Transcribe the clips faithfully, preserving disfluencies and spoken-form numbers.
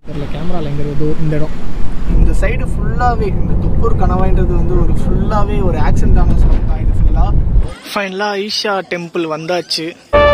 தெரியல கேமராவில் எங்கே இருக்குது இந்த இடம். இந்த சைடு ஃபுல்லாகவே இந்த துப்பூர் கணவாய்ன்றது வந்து ஒரு ஃபுல்லாகவே ஒரு ஆக்சிடென்டான ஸ்பாட் தான் இது ஃபுல்லாக. ஃபைனலாக ஈஷா டெம்பிள் வந்தாச்சு.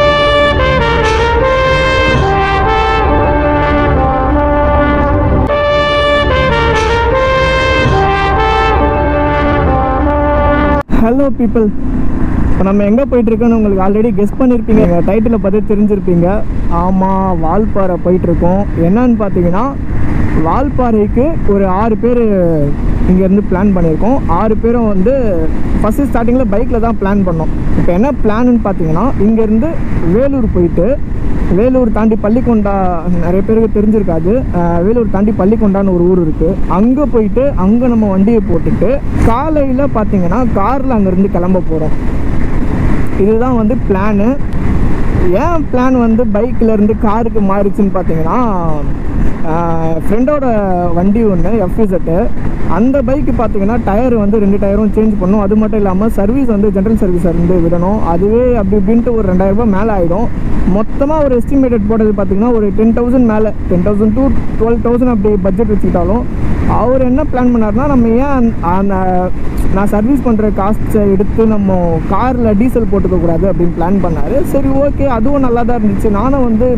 ஹலோ பீப்புள், இப்போ நம்ம எங்கே போயிட்டுருக்கோன்னு உங்களுக்கு ஆல்ரெடி கெஸ் பண்ணியிருப்பீங்க, எங்கள் டைட்டிலை பார்த்து தெரிஞ்சிருப்பீங்க. ஆமாம், வால்பாறை போயிட்டுருக்கோம். என்னன்னு பார்த்தீங்கன்னா, வால்பாறைக்கு ஒரு ஆறு பேர் இங்கேருந்து பிளான் பண்ணியிருக்கோம். ஆறு பேரும் வந்து ஃபஸ்ட்டு ஸ்டார்டிங்கில் பைக்கில் தான் பிளான் பண்ணோம். இப்போ என்ன பிளான்னு பார்த்தீங்கன்னா, இங்கேருந்து வேலூர் போயிட்டு வேலூர் தாண்டி பள்ளிக்கொண்டா, நிறைய பேருக்கு தெரிஞ்சிருக்காது, வேலூர் தாண்டி பள்ளிக்கொண்டான்னு ஒரு ஊர் இருக்குது. அங்கே போயிட்டு அங்கே நம்ம வண்டியை போட்டுட்டு காலையில் பார்த்தீங்கன்னா காரில் அங்கேருந்து கிளம்ப போகிறோம். இதுதான் வந்து பிளானு. ஏன் பிளான் வந்து பைக்கிலேருந்து காருக்கு மாறிச்சுன்னு பார்த்தீங்கன்னா, ஃப்ரெண்டோட வண்டி ஒன்று எஃப்இசட்டு, அந்த பைக்கு பார்த்தீங்கன்னா டயர் வந்து ரெண்டு டயரும் சேஞ்ச் பண்ணணும். அது மட்டும் இல்லாமல் சர்வீஸ் வந்து ஜென்ரல் சர்வீஸை வந்து விடணும். அதுவே அப்படி இப்படின்ட்டு ஒரு ரெண்டாயிரரூபா மேலே ஆகிடும். மொத்தமாக ஒரு எஸ்டிமேட்டட் போட்டது பார்த்தீங்கன்னா ஒரு டென் தௌசண்ட் மேலே, ten thousand to twelve thousand அப்படி பட்ஜெட் வச்சுக்கிட்டாலும் அவர் என்ன பிளான் பண்ணார்னா, நம்ம ஏன் அந்த நான் சர்வீஸ் பண்ணுற காஸ்ட்டை எடுத்து நம்ம காரில் டீசல் போட்டுக்கக்கூடாது அப்படின்னு பிளான் பண்ணார். சரி, ஓகே, அதுவும் நல்லா தான் இருந்துச்சு. நானும் வந்து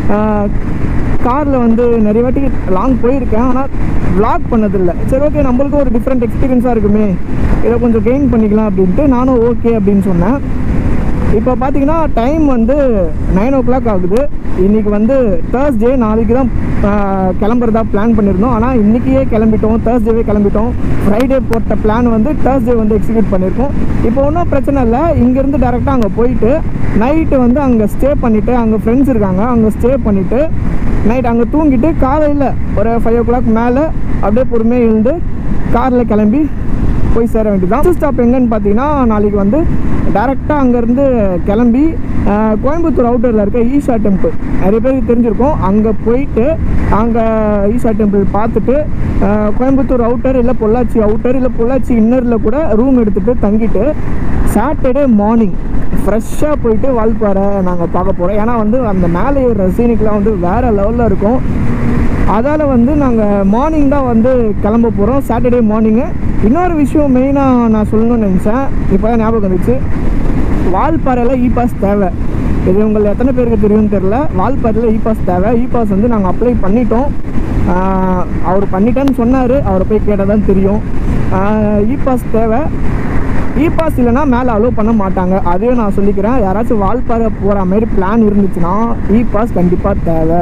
காரில் வந்து நிறைய வாட்டி லாங் போயிருக்கேன், ஆனால் விளாக் பண்ணதில்லை. சரி, ஓகே, நம்மளுக்கும் ஒரு டிஃப்ரெண்ட் எக்ஸ்பீரியன்ஸாக இருக்குமே, இதை கொஞ்சம் கெயின் பண்ணிக்கலாம் அப்படின்ட்டு நானும் ஓகே அப்படின்னு சொன்னேன். இப்போ பார்த்தீங்கன்னா டைம் வந்து நைன் ஓ கிளாக் ஆகுது. இன்றைக்கி வந்து தேர்ஸ்டே, நாளைக்கு தான் கிளம்புறதா பிளான் பண்ணியிருந்தோம். ஆனால் இன்றைக்கியே கிளம்பிட்டோம், தேர்ஸ்டேவே கிளம்பிட்டோம். ஃப்ரைடே போட்ட பிளான் வந்து தேர்ஸ்டே வந்து எக்ஸிக்யூட் பண்ணியிருக்கோம். இப்போ ஒன்றும் பிரச்சனை இல்லை, இங்கேருந்து டேரெக்டாக அங்கே போயிட்டு நைட்டு வந்து அங்கே ஸ்டே பண்ணிவிட்டு, அங்கே ஃப்ரெண்ட்ஸ் இருக்காங்க, அங்கே ஸ்டே பண்ணிவிட்டு நைட் அங்கே தூங்கிட்டு காலையில் ஒரு ஃபைவ் ஓ கிளாக் மேலே அப்படியே பொறுமையாக எழுந்து காரில் கிளம்பி போய் சேர வேண்டியதான். ஃபஸ்ட் ஸ்டாப் எங்கன்னு பார்த்தீங்கன்னா, நாளைக்கு வந்து டேரெக்டாக அங்கேருந்து கிளம்பி கோயம்புத்தூர் அவுட்டரில் இருக்க ஈஷா டெம்பிள், நிறைய பேருக்கு தெரிஞ்சிருக்கும், அங்கே போயிட்டு அங்கே ஈஷா டெம்பிள் பார்த்துட்டு கோயம்புத்தூர் அவுட்டர் இல்லை பொள்ளாச்சி அவுட்டர் இல்லை பொள்ளாச்சி இன்னரில் கூட ரூம் எடுத்துகிட்டு தங்கிட்டு சாட்டர்டே மார்னிங் ஃப்ரெஷ்ஷாக போயிட்டு வால்பாறை நாங்கள் பார்க்க போகிறோம். ஏன்னா வந்து அந்த மேலே ஏற சீனிக்கெலாம் வந்து வேறு லெவலில் இருக்கும். அதால் வந்து நாங்கள் மார்னிங் தான் வந்து கிளம்ப போகிறோம், சாட்டர்டே மார்னிங்கு. இன்னொரு விஷயம் மெயினாக நான் சொல்லணும்னு நினச்சேன், இப்போ தான் ஞாபகம் வந்துச்சு. வால்பாறையில் இ பாஸ் தேவை. இது உங்களுக்கு எத்தனை பேருக்கு தெரியும்னு தெரில. வால்பாறையில் இ பாஸ் தேவை. இ பாஸ் வந்து நாங்கள் அப்ளை பண்ணிட்டோம். அவர் பண்ணிட்டேன்னு சொன்னார், அவரை போய் கேட்டால் தான் தெரியும். இ பாஸ் தேவை. இ பாஸ் இல்லைனா மேலே அலோவ் பண்ண மாட்டாங்க, அதையும் நான் சொல்லிக்கிறேன். யாராச்சும் வால்பாறை போகிற மாதிரி பிளான் இருந்துச்சுன்னா இ பாஸ் கண்டிப்பாக தேவை.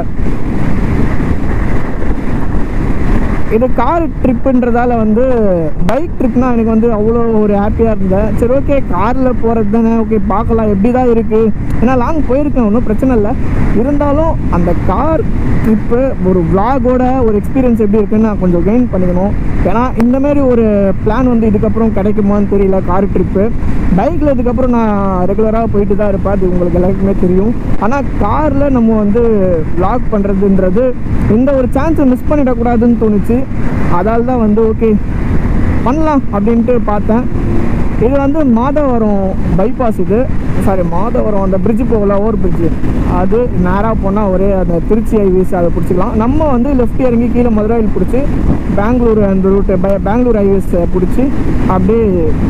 இது கார் ட்ரிப்புன்றதால வந்து பைக் ட்ரிப்னால் எனக்கு வந்து அவ்வளோ ஒரு ஹாப்பியாக இருந்தேன். சரி, ஓகே, காரில் போகிறது தானே, ஓகே பார்க்கலாம் எப்படி தான் இருக்குது. ஏன்னா லாங் போயிருக்கேன், ஒன்றும் பிரச்சனை இல்லை. இருந்தாலும் அந்த கார் ட்ரிப்பு ஒரு விளாகோட ஒரு எக்ஸ்பீரியன்ஸ் எப்படி இருக்குன்னு நான் கொஞ்சம் கெயின் பண்ணிக்கணும். ஏன்னா இந்தமாரி ஒரு பிளான் வந்து இதுக்கப்புறம் கிடைக்குமான்னு தெரியல. கார் ட்ரிப்பு பைக்கில் இதுக்கப்புறம் நான் ரெகுலராக போயிட்டு தான் இருப்பேன், அது உங்களுக்கு எல்லாருக்குமே தெரியும். ஆனால் காரில் நம்ம வந்து விளாக் பண்ணுறதுன்றது இந்த ஒரு சான்ஸை மிஸ் பண்ணிடக்கூடாதுன்னு தோணுச்சு. அதால் தான் வந்து ஓகே பண்ணலாம் அப்படின்ட்டு பார்த்தேன். இது வந்து மாதவரம் பைபாஸ், இது சாரி மாதவரம் அந்த பிரிட்ஜு போகல, ஓவர் பிரிட்ஜு, அது நேராக போனால் ஒரே அந்த திருச்சி ஹைவேஸ் அதை பிடிச்சிக்கலாம். நம்ம வந்து லெஃப்ட் இறங்கி கீழே மதுராயில் பிடிச்சி பெங்களூர் அந்த ரூட்டு பை பெங்களூர் ஹைவேஸ் பிடிச்சி அப்படியே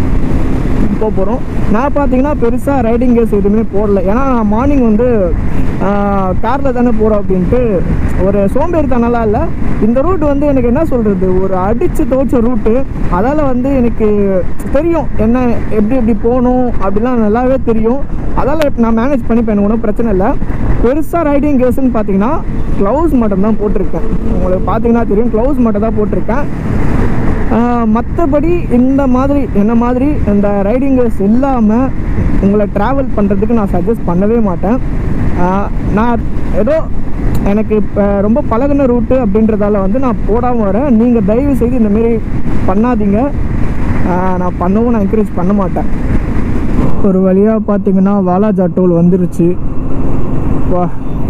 போக போகிறோம். நான் பார்த்தீங்கன்னா பெருசாக ரைடிங் கேஸ் எதுவுமே போடல, ஏன்னா நான் மார்னிங் வந்து காரில் தானே போகிறோம் அப்படின்ட்டு ஒரு சோம்பேறித்தனலாம் இல்லை. இந்த ரூட் வந்து எனக்கு என்ன சொல்கிறது, ஒரு அடித்து துவைச்ச ரூட்டு. அதால் வந்து எனக்கு தெரியும் என்ன எப்படி எப்படி போகணும் அப்படிலாம் நல்லாவே தெரியும். அதால் நான் மேனேஜ் பண்ணிப்பேன், எனக்கு ஒன்றும் பிரச்சனை இல்லை. பெருசாக ரைடிங் கேஸ்ன்னு பார்த்தீங்கன்னா க்ளவுஸ் மட்டும் தான் போட்டிருக்கேன். உங்களுக்கு பார்த்தீங்கன்னா தெரியும், க்ளவுஸ் மட்டும் தான் போட்டிருக்கேன். மற்றபடி இந்த மாதிரி என்ன மாதிரி இந்த ரைடிங் கேஸ் இல்லாமல் உங்களை ட்ராவல் பண்ணுறதுக்கு நான் சஜஸ்ட் பண்ணவே மாட்டேன். நான் ஏதோ எனக்கு இப்போ ரொம்ப பழகின ரூட்டு அப்படின்றதால வந்து நான் போடாமல் வரேன். நீங்கள் தயவு செய்து இந்தமாரி பண்ணாதீங்க, நான் பண்ணவும் நான் என்கரேஜ் பண்ண மாட்டேன். ஒரு வழியாக பார்த்தீங்கன்னா வாலாஜா டோல் வந்துருச்சு. வா,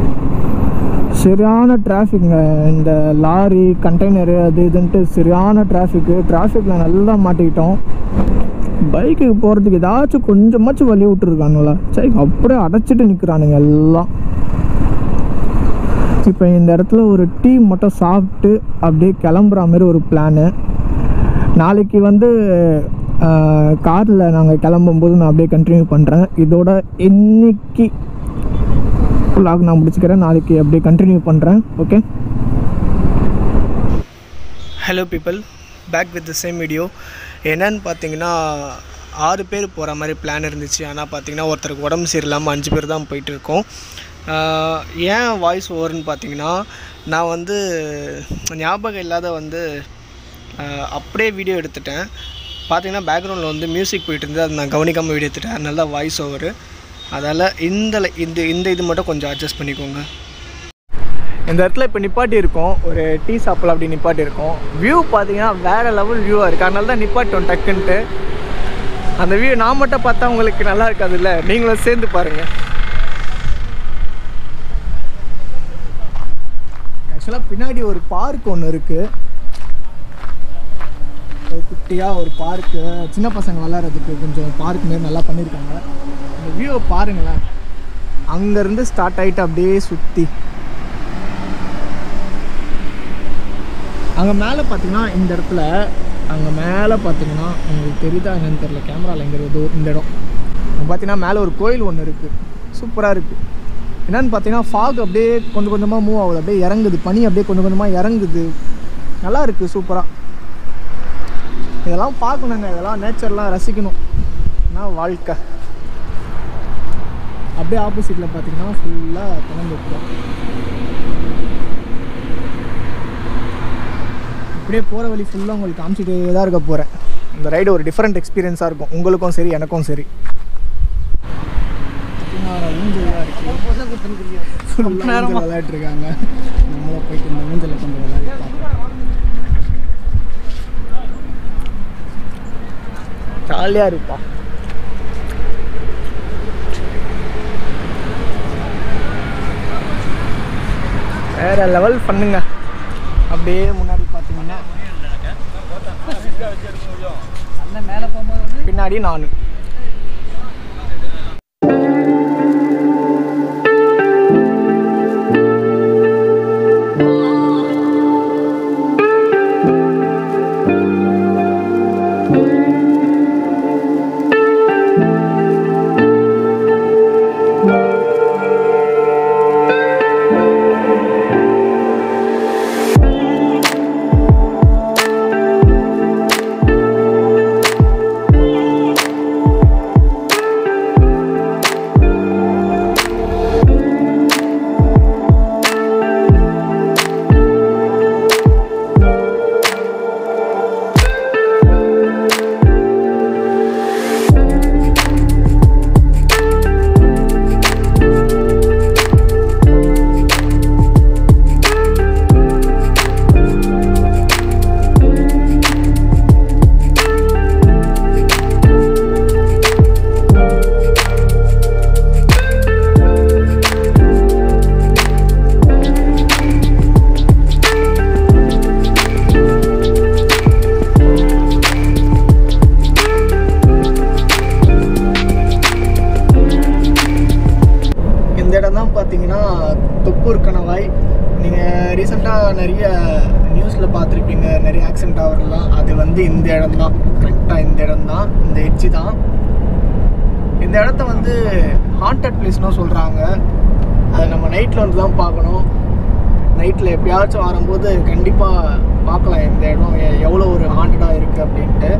சரியான டிராஃபிக்ங்க. இந்த லாரி கண்டெய்னரு அது இதுன்ட்டு சரியான டிராஃபிக்கு. டிராஃபிக்கில் நல்லா மாட்டிக்கிட்டோம். பைக்குக்கு போகிறதுக்கு ஏதாச்சும் கொஞ்சமாச்சும் வழி விட்டுருக்கானுங்களா? சரி, அப்படியே அடைச்சிட்டு நிற்கிறானுங்க எல்லாம். இப்போ இந்த இடத்துல ஒரு டீ மட்டும் சாப்பிட்டு அப்படியே கிளம்புற மாதிரி ஒரு பிளானு. நாளைக்கு வந்து காரில் நாங்கள் கிளம்பும்போது நான் அப்படியே கண்டினியூ பண்ணுறேன். இதோட இன்னைக்கு vlog நான் முடிச்சுக்கிறேன். நாளைக்கு அப்படியே கண்டினியூ பண்ணுறேன். Okay, hello people, back with the same video. என்னன்னு பார்த்தீங்கன்னா ஆறு பேர் போகிற மாதிரி பிளான் இருந்துச்சு. ஆனால் பார்த்தீங்கன்னா ஒருத்தருக்கு உடம்பு சரியில்லாமல் அஞ்சு பேர் தான் போயிட்டுருக்கோம். ஏன் வாய்ஸ் ஓவர்னு பார்த்தீங்கன்னா நான் வந்து ஞாபகம் இல்லாத வந்து அப்படியே வீடியோ எடுத்துட்டேன். பார்த்தீங்கன்னா பேக்ரவுண்டில் வந்து மியூசிக் போயிட்டு இருந்தது, அது நான் கவனிக்காமல் வீடியோ எடுத்துட்டேன். அதனால தான் வாய்ஸ் ஓவர். அதால் இந்த இந்த இந்த இது மட்டும் கொஞ்சம் அட்ஜஸ்ட் பண்ணிக்கோங்க. இந்த இடத்துல இப்போ நிப்பாட்டி இருக்கோம், ஒரு டீ சாப்பிடலாம் அப்படி நிப்பாட்டி இருக்கோம். வியூ பார்த்தீங்கன்னா வேறு லெவல் வியூவாக இருக்குது. அதனால தான் நிப்பாட்டோம் டக்குன்ட்டு. அந்த வியூ நான் மட்டும் பார்த்தா உங்களுக்கு நல்லா இருக்காது இல்லை, நீங்களும் சேர்ந்து பாருங்கள். ஆக்சுவலாக பின்னாடி ஒரு பார்க் ஒன்று இருக்குது, ஒரு குட்டியாக ஒரு பார்க்கு, சின்ன பசங்க விளாட்றதுக்கு கொஞ்சம் பார்க் மாரி நல்லா பண்ணியிருக்காங்க. இந்த வியூவை பாருங்களேன். அங்கேருந்து ஸ்டார்ட் ஆகிட்டு அப்படியே சுற்றி அங்கே மேலே பார்த்தீங்கன்னா இந்த இடத்துல அங்கே மேலே பார்த்தீங்கன்னா உங்களுக்கு தெரியுதா என்னன்னு தெரியல, கேமராவில் எங்கே இருக்குது இந்த இடம். பார்த்தீங்கன்னா மேலே ஒரு கோயில் ஒன்று இருக்குது, சூப்பராக இருக்குது. என்னென்னு பார்த்தீங்கன்னா ஃபாக் அப்படியே கொஞ்சம் கொஞ்சமாக மூவ் ஆகுது, அப்படியே இறங்குது, பனி அப்படியே கொஞ்சம் கொஞ்சமாக இறங்குது. நல்லா இருக்குது, சூப்பராக. இதெல்லாம் பார்க்கணுங்க, இதெல்லாம் நேச்சர்லாம் ரசிக்கணும். ஆனால் வாழ்க்கை அப்படியே ஆப்போசிட்டில் பார்த்தீங்கன்னா ஃபுல்லாக திறந்துருக்கோம். அப்படியே போகிற வழி ஃபுல்லாக உங்களுக்கு காமிச்சிட்டே தான் இருக்க போகிறேன். இந்த ரைடு ஒரு டிஃப்ரெண்ட் எக்ஸ்பீரியன்ஸாக இருக்கும், உங்களுக்கும் சரி எனக்கும் சரி. ஊஞ்சலாக இருக்குது, ரொம்ப நேரமாக விளையாட்டுருக்காங்க. நம்மளும் போயிட்டு இந்த ஊஞ்சலில் கொஞ்சம் விளையாடி பார்ப்போம். ஜாலியாக இருப்பா. வேற லெவல் பண்ணுங்க. அப்படியே முன்னாடி பார்த்தீங்கன்னா மேலே போகும்போது பின்னாடி நான் பார்த்தீங்கன்னா தொப்பூர் கணவாய். நீங்கள் ரீசெண்டாக நிறைய நியூஸில் பார்த்துருப்பீங்க, நிறைய ஆக்சிடென்ட் ஆகிறதுலாம். அது வந்து இந்த இடம் தான், கரெக்டாக இந்த இடம் தான், இந்த எட்ஜி தான். இந்த இடத்த வந்து ஹாண்டட் பிளேஸ்னு சொல்கிறாங்க. அதை நம்ம நைட்டில் வந்து தான் பார்க்கணும். நைட்டில் எப்பயாச்சும் வரும்போது கண்டிப்பாக பார்க்கலாம் இந்த இடம் எவ்வளோ ஒரு ஹாண்டடாக இருக்குது அப்படின்ட்டு.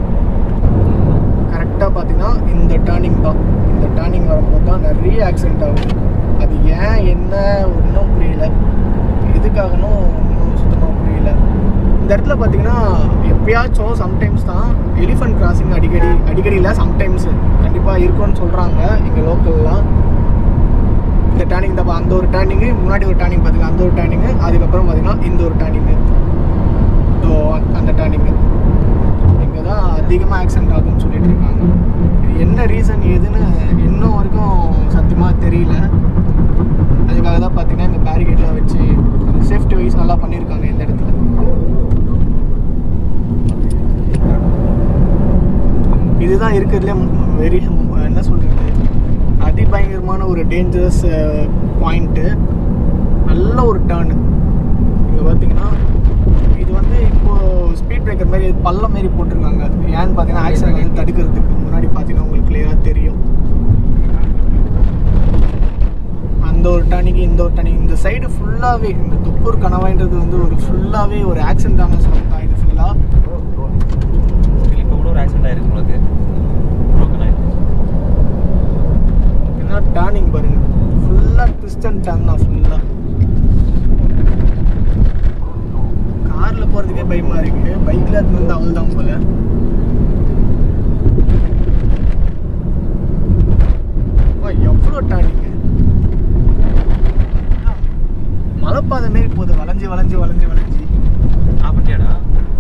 கரெக்டாக பார்த்தீங்கன்னா இந்த டேர்னிங் தான், இந்த டேர்னிங் வரும்போது தான் நிறைய ஆக்சிடென்ட் ஆகும். அது ஏன் என்ன ஒன்றும் புரியல, எதுக்காகனும் ஒன்றும் சுத்தமாக புரியல. இந்த இடத்துல பார்த்தீங்கன்னா எப்பயாச்சும் சம்டைம்ஸ் தான் எலிஃபண்ட் கிராசிங் அடிக்கடி அடிக்கடி இல்லை சம்டைம்ஸ் கண்டிப்பாக இருக்கும்னு சொல்கிறாங்க இங்கே லோக்கல்லாம். இந்த டேர்னிங் தான், அந்த ஒரு டேர்னிங்கு, முன்னாடி ஒரு டேர்னிங் பார்த்தீங்கன்னா அந்த ஒரு டேர்னிங்கு, அதுக்கப்புறம் பார்த்தீங்கன்னா இந்த ஒரு டேர்னிங்கு. ஸோ அந்த டேர்னிங்கு இங்கே தான் அதிகமாக ஆக்சிடென்ட் ஆகுதுன்னு சொல்லிட்டு இருக்காங்க. இது என்ன ரீசன் ஏதுன்னு இன்னும் வரைக்கும் சத்தியமாக தெரியல. அதுக்காக தான் பார்த்தீங்கன்னா இந்த பேரிகேட்லாம் வச்சு சேஃப்டி வைஸ் நல்லா பண்ணியிருக்காங்க இந்த இடத்துல. இதுதான் இருக்கிறதுலே வெரி என்ன சொல்கிறது அதிபயங்கரமான ஒரு டேஞ்சரஸ் பாயிண்ட்டு. நல்ல ஒரு டேர்னு. இங்கே பார்த்தீங்கன்னா இது வந்து இப்போது ஸ்பீட் பிரேக்கர் மாதிரி பள்ளம் மாரி போட்டிருக்காங்க. ஏன்னு பார்த்தீங்கன்னா ஆக்சிடென்ட் வந்து தடுக்கிறதுக்கு. முன்னாடி பார்த்தீங்கன்னா உங்களுக்கு கிளியராக தெரியும். அந்த ஒரு டர்னிங்கு இந்த ஒரு டர்னிங் இந்த சைடு ஃபுல்லாகவே இந்த தொப்பூர் கணவாய்ன்றது வந்து ஒரு ஃபுல்லாகவே ஒரு ஆக்சிடென்டான ஸ்பாட் தான். இது ஃபுல்லாக இப்போ கூட ஒரு ஆக்சிடென்ட் ஆயிருக்கு உங்களுக்கு. என்ன டர்னிங் பாருங்க, ஃபுல்லாக ட்விஸ்ட் அண்ட் டர்ன் தான். ஃபுல்லாக காரில் போகிறதுக்கே பயமாக இருக்குது. பைக்கில் அது வந்து அவள் தான் போல. எவ்வளோ டர்னிங்கு, மலைப்பாதை மாரி போகுது. வளைஞ்சு வளைஞ்சு வளைஞ்சு வளைஞ்சு அப்படியாடா?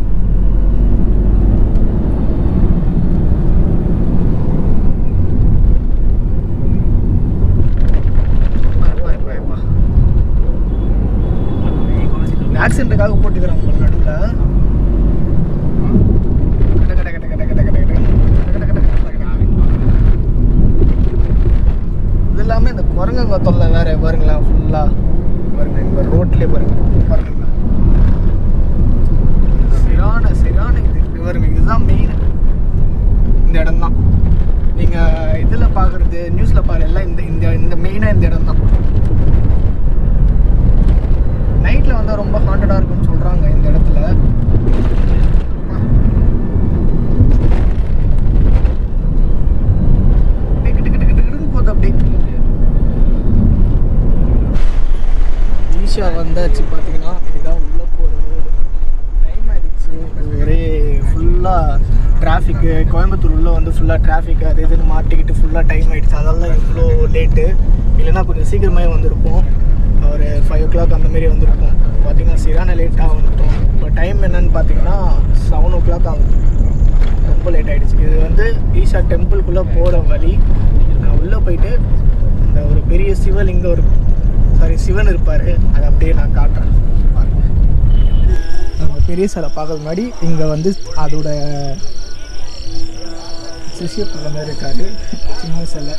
ஆக்சிடென்ட்டுக்காக போட்டுக்கிறாங்க நடுவில். இது எல்லாமே இந்த குரங்குங்க தொல்லை வேற பாருங்களா. ஃபுல்லாக பாருங்க, இந்த ரோட்லேயே பாருங்க பாருங்க. சரியான சரியான இது இது பாருங்க. இதுதான் மெயின். இந்த இடம் தான் நீங்கள் இதில் பார்க்குறது, நியூஸில் பார்க்குறது எல்லாம் இந்த இந்த இந்த மெயினாக இந்த இடம் தான். நைட்டில் வந்தால் ரொம்ப ஹாண்டடாக இருக்குன்னு சொல்கிறாங்க இந்த இடத்துல. போகுது அப்படி. ஈஷா வந்தாச்சு. பார்த்தீங்கன்னா இதுதான் உள்ளே போகிற ரோடு. டைம் ஆகிடுச்சு. ஒரே ஃபுல்லாக டிராஃபிக்கு. கோயம்புத்தூர் உள்ளே வந்து ஃபுல்லாக டிராஃபிக் அது இதுன்னு மாட்டிக்கிட்டு ஃபுல்லாக டைம் ஆகிடுச்சு. அதெல்லாம் இவ்வளோ லேட்டு. இல்லைன்னா கொஞ்சம் சீக்கிரமாகவே வந்திருப்போம். ஒரு ஃபைவ் ஓ கிளாக் அந்தமாரி வந்திருப்போம். பார்த்தீங்கன்னா சரியான லேட்டாக வந்துட்டோம். இப்போ டைம் என்னன்னு பார்த்தீங்கன்னா செவன் ஓ கிளாக் ஆகும். ரொம்ப லேட் ஆகிடுச்சு. இது வந்து ஈஷா டெம்பிள்குள்ளே போகிற வழி. நான் உள்ளே போயிட்டு இந்த ஒரு பெரிய சிவலிங்கம் ஒரு சாரி சிவன் இருப்பார், அதை அப்படியே நான் காட்டுறேன் பாருங்க. அந்த பெரிய சிலை பார்க்கறது முன்னாடி இங்கே வந்து அதோட சிஷியப்பட்ட மாதிரி இருக்காரு சின்ன சிலை.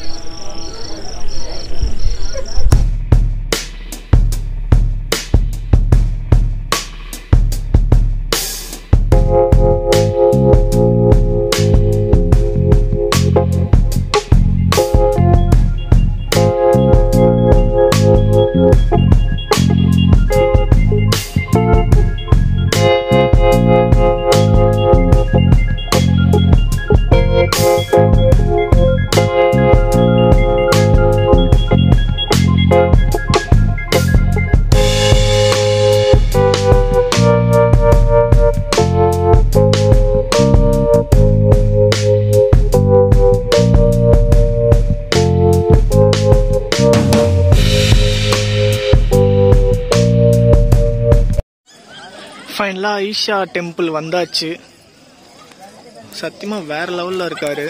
ஃபைனலாக ஈஷா டெம்பிள் வந்தாச்சு. சத்தியமாக வேறு லெவலில் இருக்கார்.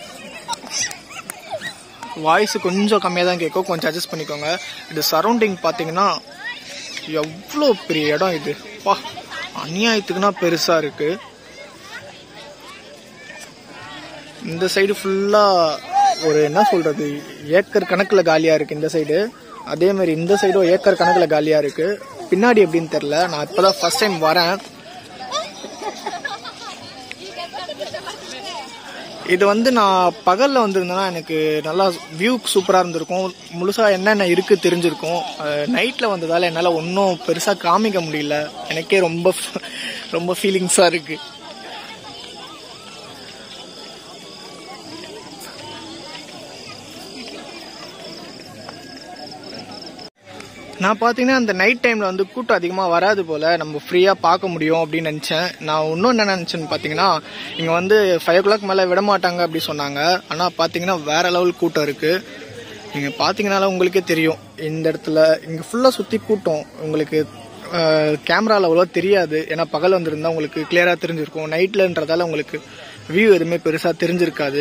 வாய்ஸ் கொஞ்சம் கம்மியாக தான் கேட்கும், கொஞ்சம் அட்ஜஸ்ட் பண்ணிக்கோங்க. இது சரௌண்டிங் பார்த்தீங்கன்னா எவ்வளோ பெரிய இடம் இது. பா, அநியாயத்துக்குன்னா பெருசாக இருக்குது. இந்த சைடு ஃபுல்லாக ஒரு என்ன சொல்கிறது ஏக்கர் கணக்கில் காலியாக இருக்குது இந்த சைடு. அதேமாதிரி இந்த சைடும் ஏக்கர் கணக்கில் காலியாக இருக்குது. பின்னாடி எப்படின்னு தெரில. நான் இப்போ தான் ஃபர்ஸ்ட் டைம் வரேன். இது வந்து நான் பகலில் வந்திருந்தேன்னா எனக்கு நல்லா வியூ சூப்பராக இருந்திருக்கும். முழுசாக என்னென்ன இருக்குது தெரிஞ்சிருக்கும். நைட்டில் வந்ததால் என்னால் ஒன்றும் பெருசாக காமிக்க முடியல. எனக்கே ரொம்ப ரொம்ப ஃபீலிங்ஸாக இருக்குது. நான் பார்த்தீங்கன்னா அந்த நைட் டைமில் வந்து கூட்டம் அதிகமாக வராது போல், நம்ம ஃப்ரீயாக பார்க்க முடியும் அப்படின்னு நினச்சேன். நான் இன்னும் என்ன நினச்சேன்னு பார்த்தீங்கன்னா இங்கே வந்து ஃபைவ் ஓ கிளாக் மேலே விட மாட்டாங்க அப்படி சொன்னாங்க. ஆனால் பார்த்தீங்கன்னா வேறு லெவல் கூட்டம் இருக்குது. நீங்கள் பார்த்தீங்கனால உங்களுக்கே தெரியும். இந்த இடத்துல இங்கே ஃபுல்லாக சுற்றி கூட்டம். உங்களுக்கு கேமராவில் அவ்வளோ தெரியாது, ஏன்னா பகல் வந்திருந்தால் உங்களுக்கு கிளியராக தெரிஞ்சிருக்கும். நைட்லன்றதால உங்களுக்கு வியூ எதுவுமே பெருசாக தெரிஞ்சிருக்காது.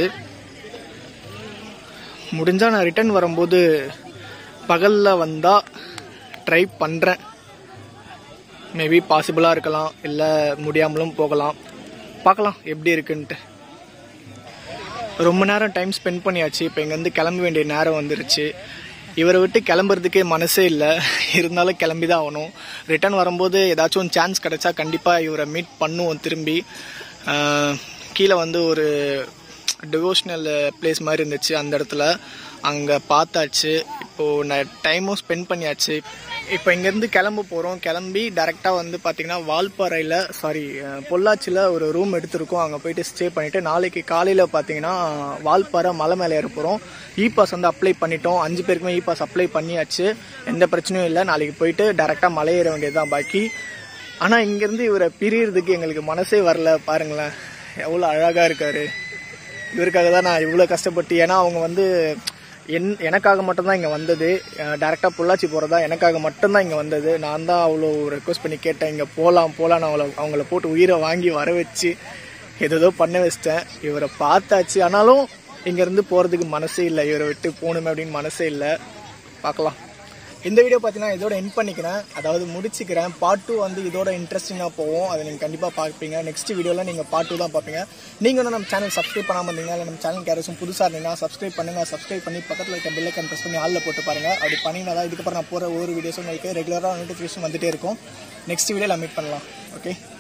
முடிஞ்சால் நான் ரிட்டர்ன் வரும்போது பகலில் வந்தால் ட்ரை பண்ணுறேன். மேபி பாசிபிளாக இருக்கலாம், இல்லை முடியாமலும் போகலாம். பார்க்கலாம் எப்படி இருக்குன்ட்டு. ரொம்ப நேரம் டைம் ஸ்பெண்ட் பண்ணியாச்சு. இப்போ இங்கேருந்து கிளம்ப வேண்டிய நேரம் வந்துருச்சு. இவரை விட்டு கிளம்புறதுக்கே மனசே இல்லை, இருந்தாலும் கிளம்பி தான் ஆகணும். ரிட்டர்ன் வரும்போது ஏதாச்சும் சான்ஸ் கிடைச்சா கண்டிப்பாக இவரை மீட் பண்ணுவோம் திரும்பி. கீழே வந்து ஒரு டிவோஷனல் பிளேஸ் மாதிரி இருந்துச்சு, அந்த இடத்துல அங்கே பார்த்தாச்சு. இப்போது நான் டைமும் ஸ்பெண்ட் பண்ணியாச்சு. இப்போ இங்கேருந்து கிளம்ப போகிறோம். கிளம்பி டேரெக்டாக வந்து பார்த்திங்கன்னா வால்பாறையில் சாரி பொள்ளாச்சியில் ஒரு ரூம் எடுத்திருக்கோம். அங்கே போயிட்டு ஸ்டே பண்ணிவிட்டு நாளைக்கு காலையில் பார்த்திங்கன்னா வால்பாறை மலை மேலே ஏற போகிறோம். இ பாஸ் வந்து அப்ளை பண்ணிட்டோம், அஞ்சு பேருக்குமே இ பாஸ் அப்ளை பண்ணியாச்சு, எந்த பிரச்சனையும் இல்லை. நாளைக்கு போயிட்டு டேரெக்டாக மலை ஏற வேண்டியது தான் பாக்கி. ஆனால் இங்கேருந்து இவரை பிரியறதுக்கு எங்களுக்கு மனசே வரல. பாருங்களேன் எவ்வளோ அழகாக இருக்கார். இவருக்காக தான் நான் இவ்வளோ கஷ்டப்பட்டு, ஏன்னா அவங்க வந்து என் எனக்காக மட்டும்தான் இங்கே வந்தது. டேரெக்டாக பொள்ளாச்சி போகிறதா எனக்காக மட்டும்தான் இங்கே வந்தது. நான் தான் அவ்வளோ ரெக்வஸ்ட் பண்ணி கேட்டேன், இங்கே போகலாம் போகலான்னு அவங்கள அவங்கள போட்டு உயிரை வாங்கி வர வச்சு ஏதோ பண்ண வச்சிட்டேன். இவரை பார்த்தாச்சு, ஆனாலும் இங்கேருந்து போகிறதுக்கு மனசே இல்லை, இவரை விட்டு போகணுமே அப்படின்னு மனசே இல்லை. பார்க்கலாம். இந்த வீடியோ பார்த்தீங்கன்னா இதோட எண்ட் பண்ணிக்கிறேன், அதாவது முடிச்சுக்கிறேன். பார்ட் டூ வந்து இதோட இன்ட்ரெஸ்டிங்காக போவோம், அதை நீங்கள் கண்டிப்பாக பார்ப்பீங்க. நெக்ஸ்ட் வீடியோவில் நீங்கள் பார்ட் டூ தான் பார்ப்பீங்க. நீங்கள் வந்து நம்ம சேனல் சப்ஸ்கிரைப் பண்ணாமல் இருந்தீங்கன்னா, இல்லை நம்ம சேனல் யாராச்சும் புதுசாக இருந்தீங்கன்னா சப்ஸ்கிரைப் பண்ணுங்கள். சப்ஸ்கிரைப் பண்ணி பக்கத்தில் இருக்க பெல் ஐக்கான் ப்ரெஸ் பண்ணி ஆளில் போட்டு பாருங்கள். அப்படி பண்ணிங்கன்னா தான் இதுக்கப்புறம் நான் போகிற ஒவ்வொரு வீடியோஸும் உங்களுக்கு ரெகுலராக நோட்டிஃபிகேஷன் வந்துகிட்டே இருக்கும். நெக்ஸ்ட் வீடியோவில் மீட் பண்ணலாம். ஓகே.